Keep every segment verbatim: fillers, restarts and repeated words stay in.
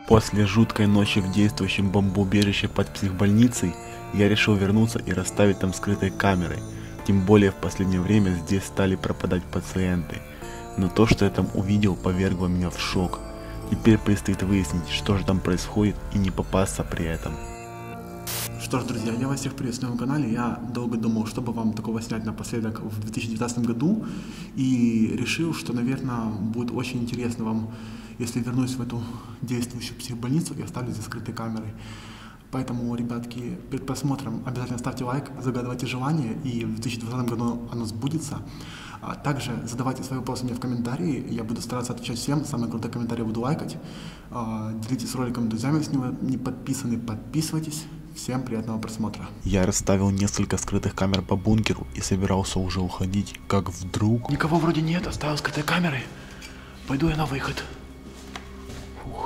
После жуткой ночи в действующем бомбоубежище под психбольницей, я решил вернуться и расставить там скрытые камеры. Тем более в последнее время здесь стали пропадать пациенты. Но то, что я там увидел, повергло меня в шок. Теперь предстоит выяснить, что же там происходит, и не попасться при этом. Что ж, друзья, я вас всех приветствую на моем канале. Я долго думал, чтобы вам такого снять напоследок в две тысячи девятнадцатом году. И решил, что, наверное, будет очень интересно вам, если вернусь в эту действующую психбольницу и оставлю здесь скрытые камеры. Поэтому, ребятки, перед просмотром обязательно ставьте лайк, загадывайте желание, и в две тысячи двадцатом году оно сбудется. А также задавайте свои вопросы мне в комментарии, я буду стараться отвечать всем, самые крутые комментарии буду лайкать. Делитесь роликом с друзьями, если вы не подписаны, подписывайтесь. Всем приятного просмотра. Я расставил несколько скрытых камер по бункеру и собирался уже уходить, как вдруг... Никого вроде нет, оставил скрытые камеры. Пойду я на выход. Фух.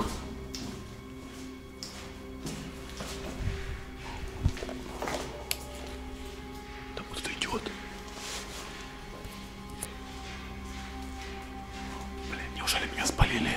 Там кто-то идет. Блин, неужели меня спалили?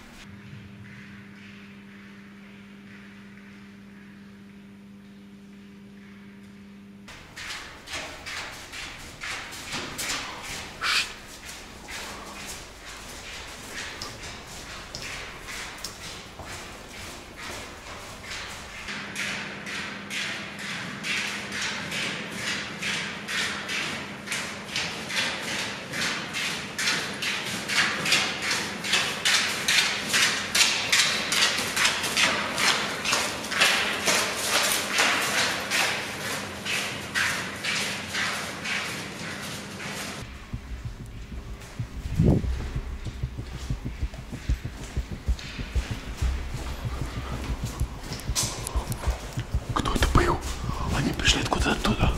Пришли откуда оттуда.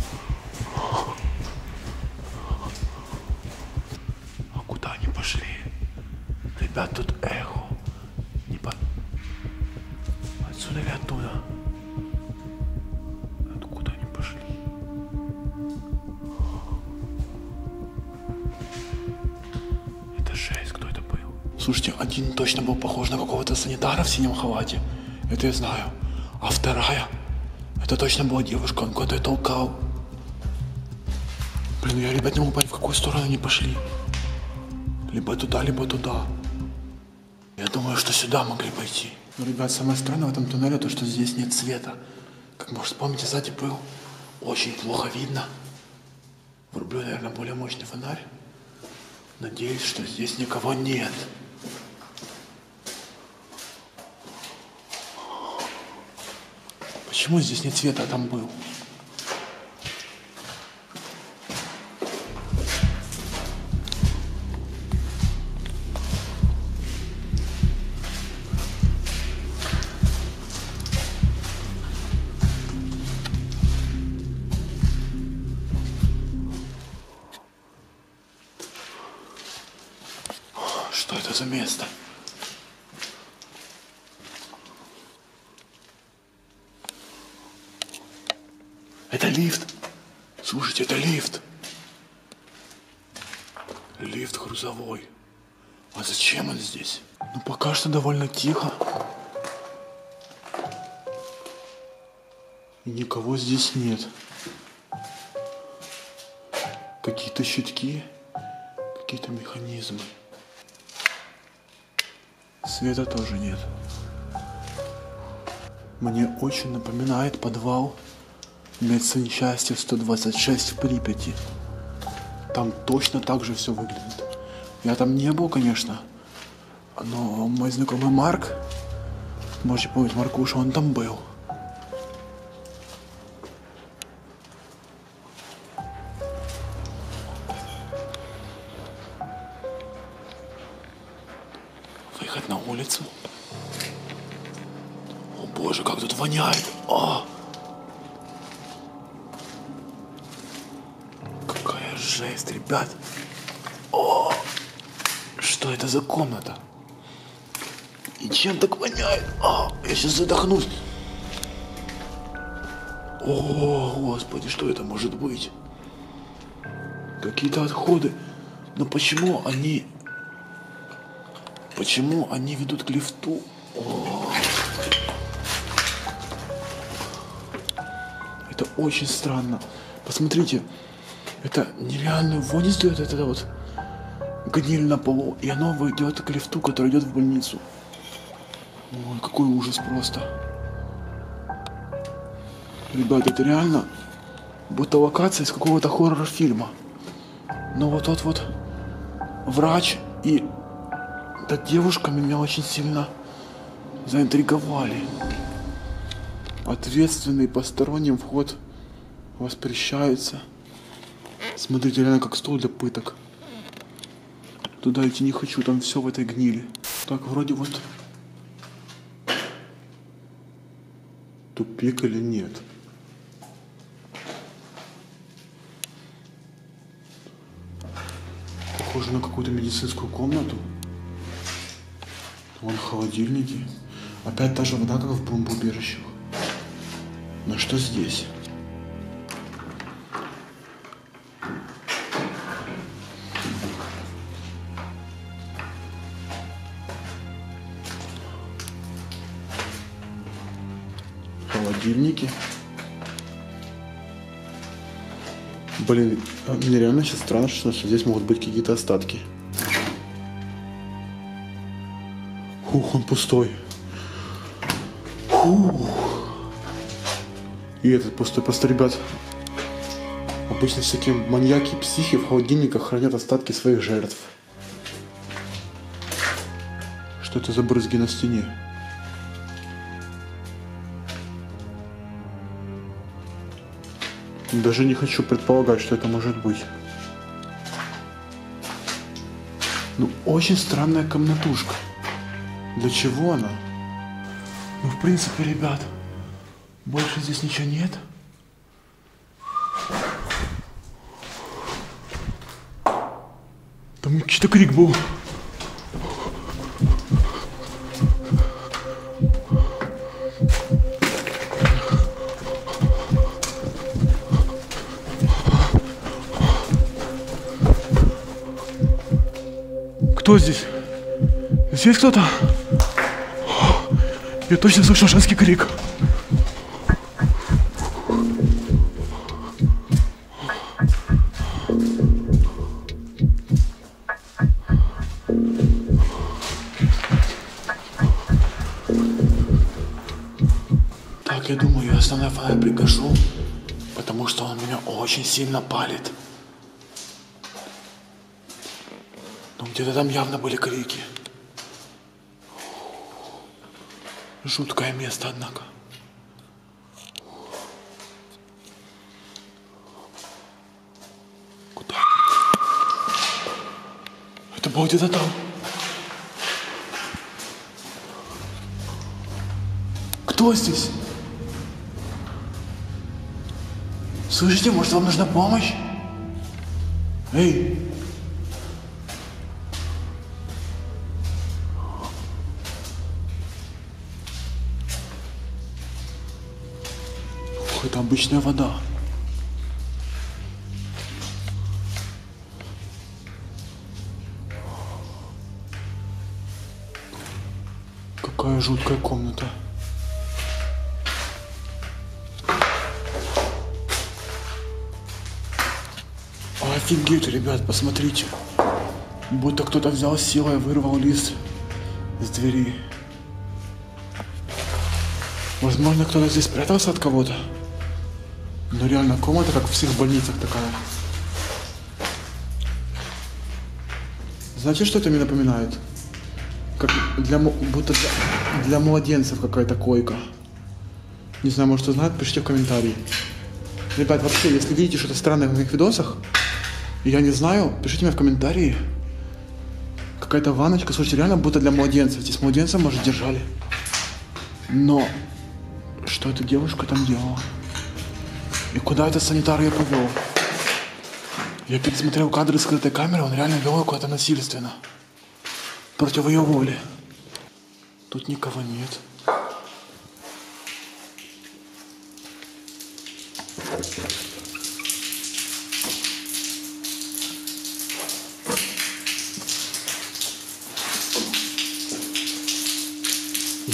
А куда они пошли? Ребят, тут эхо. Не по... Отсюда или оттуда? Откуда они пошли? Это жесть, кто это был? Слушайте, один точно был похож на какого-то санитара в синем халате. Это я знаю. А вторая... Это точно была девушка, он куда-то ее толкал. Блин, я, ребят, не могу понять, в какую сторону они пошли. Либо туда, либо туда. Я думаю, что сюда могли пойти. Но, ребят, самое странное в этом туннеле то, что здесь нет света. Как, может, помните, сзади был очень плохо видно. Врублю, наверное, более мощный фонарь. Надеюсь, что здесь никого нет. Почему здесь нет света, а там был? Что это за место? Это лифт. Слушайте, это лифт. Лифт грузовой. А зачем он здесь? Ну, пока что довольно тихо. И никого здесь нет. Какие-то щитки, какие-то механизмы. Света тоже нет. Мне очень напоминает подвал медсанчасти сто двадцать шесть в Припяти. Там точно так же все выглядит. Я там не был, конечно, но мой знакомый Марк, можете помнить Маркуша, он там был. Выход на улицу. О боже, как тут воняет. О! Жесть, ребят. О, что это за комната? И чем так воняет? А, я сейчас задохнусь. О, господи, что это может быть? Какие-то отходы. Но почему они... Почему они ведут к лифту? Это очень странно. Посмотрите, это нереальную вонь издает, это вот гниль на полу, и оно идет к лифту, который идет в больницу. Ой, какой ужас просто. Ребята, это реально будто локация из какого-то хоррор-фильма. Но вот тот вот врач и эта девушка меня очень сильно заинтриговали. Ответственный посторонним вход воспрещается. Смотрите, реально как стол для пыток. Туда идти не хочу, там все в этой гнили. Так, вроде вот тупик или нет? Похоже на какую-то медицинскую комнату. Вон холодильники. Опять та же вода, как в бомбоубежищах. Но что здесь? Холодильники. Блин, мне реально сейчас странно, что здесь могут быть какие-то остатки. Ух, он пустой. Ух. И этот пустой. Просто, ребят, обычно всякие маньяки и психи в холодильниках хранят остатки своих жертв. Что это за брызги на стене? Даже не хочу предполагать, что это может быть. Ну, очень странная комнатушка. Для чего она? Ну, в принципе, ребят, больше здесь ничего нет. Там что-то крик был. Кто здесь? Здесь кто-то? Я точно слышал женский крик. Так, я думаю, я основной фонарь пригашу, потому что он меня очень сильно палит. Ну, где-то там явно были крики. Жуткое место, однако. Куда? Это было где-то там. Кто здесь? Слышите, может, вам нужна помощь? Эй! Это обычная вода. Какая жуткая комната. Офигеть, ребят, посмотрите. Будто кто-то взял силой и вырвал лист с двери. Возможно, кто-то здесь спрятался от кого-то. Но реально комната, как в всех больницах, такая. Знаете, что это мне напоминает? Как для, будто для, для младенцев какая-то койка. Не знаю, может, кто знает, пишите в комментарии. Ребят, вообще, если видите что-то странное в моих видосах, и я не знаю, пишите мне в комментарии. Какая-то ванночка, слушайте, реально будто для младенцев. Здесь младенца, может, держали. Но что эта девушка там делала? И куда этот санитар ее повел? Я пересмотрел кадры скрытой камеры, он реально вел ее куда-то насильственно. Против ее воли. Тут никого нет.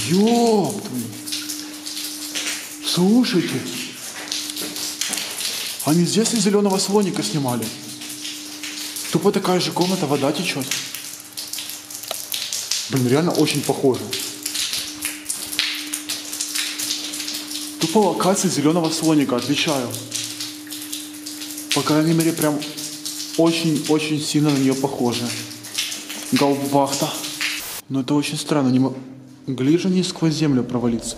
Ёп! Слушайте. Они здесь из зеленого слоника снимали. Тупо такая же комната, вода течет. Блин, реально очень похоже. Тупо локация зеленого слоника, отвечаю. По крайней мере, прям очень-очень сильно на нее похоже. Гаубвахта. Но это очень странно, не могли же они сквозь землю провалиться.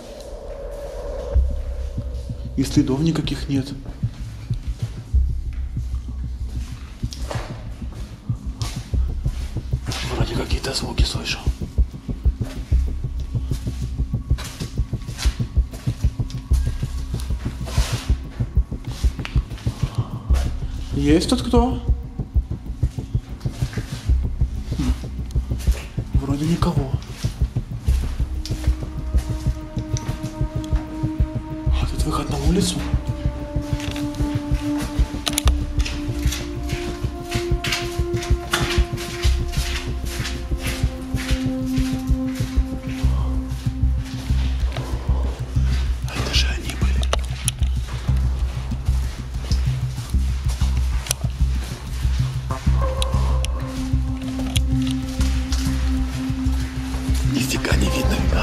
И следов никаких нет. Вроде какие-то звуки слышу. Есть тут кто? Вроде никого. А тут выход на улицу? Это же они были. Нифига не видно, ребят.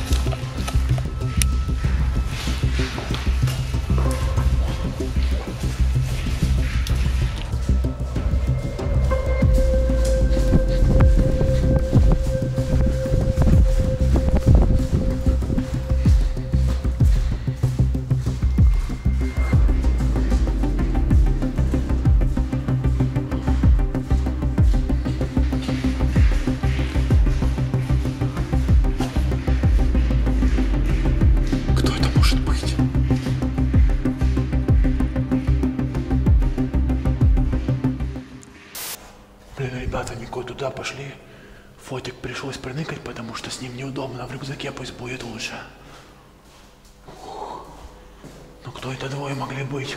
Блин, ребята, они куда туда пошли. Фотик пришлось приныкать, потому что с ним неудобно. В рюкзаке пусть будет лучше. Ух. Ну кто это двое могли быть?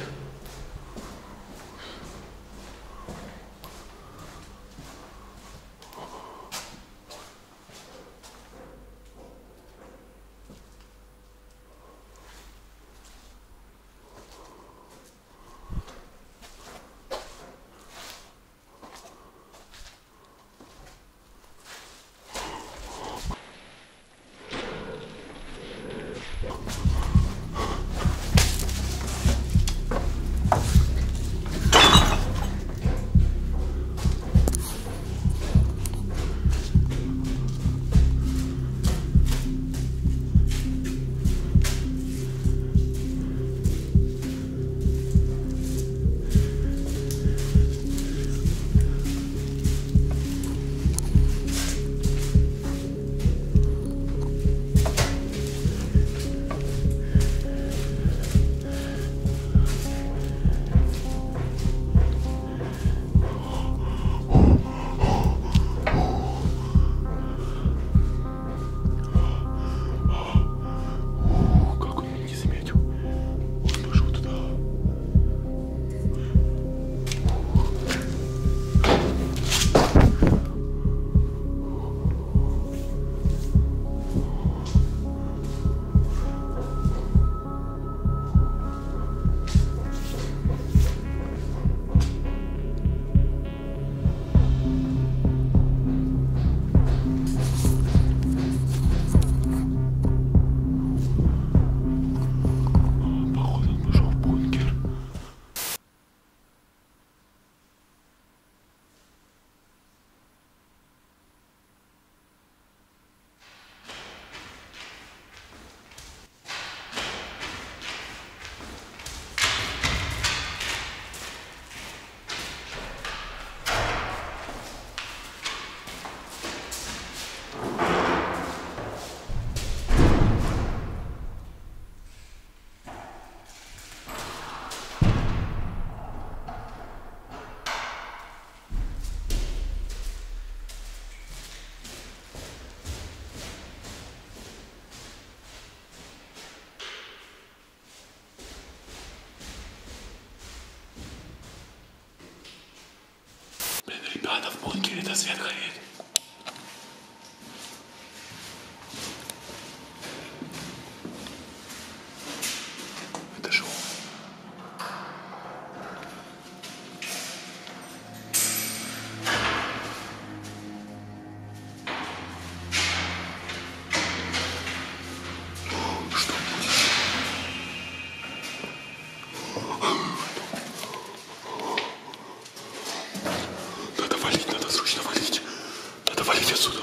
Ребята, в бункере-то свет горит. отсюда.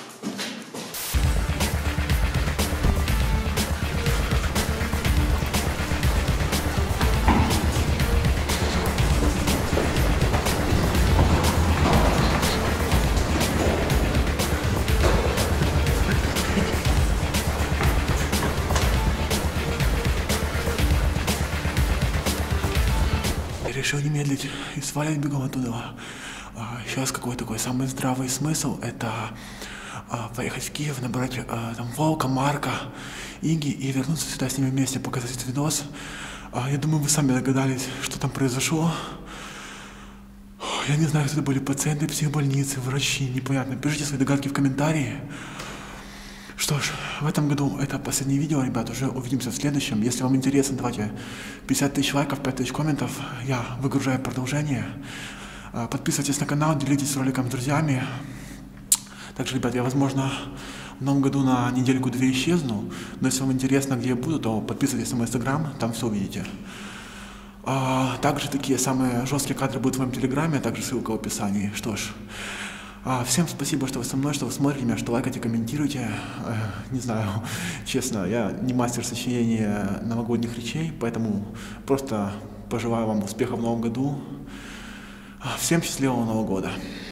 Решил не медлить и свалить бегом оттуда. А, сейчас какой такой самый здравый смысл — это а, поехать в Киев, набрать а, там Волка, Марка, Иги и вернуться сюда с ними вместе, показать этот видос. А, я думаю, вы сами догадались, что там произошло. Я не знаю, кто это были, пациенты психбольницы, врачи, непонятно. Пишите свои догадки в комментарии. Что ж, в этом году это последнее видео, ребят, уже увидимся в следующем. Если вам интересно, давайте пятьдесят тысяч лайков, пять тысяч комментов, я выгружаю продолжение. Подписывайтесь на канал, делитесь роликом с друзьями. Также, ребят, я, возможно, в новом году на недельку-две исчезну, но если вам интересно, где я буду, то подписывайтесь на мой инстаграм, там все увидите. А также такие самые жесткие кадры будут в моем телеграме, а также ссылка в описании. Что ж, всем спасибо, что вы со мной, что вы смотрите меня, что лайкаете, комментируете. Не знаю, честно, я не мастер сочинения новогодних речей, поэтому просто пожелаю вам успеха в новом году. Всем счастливого Нового года!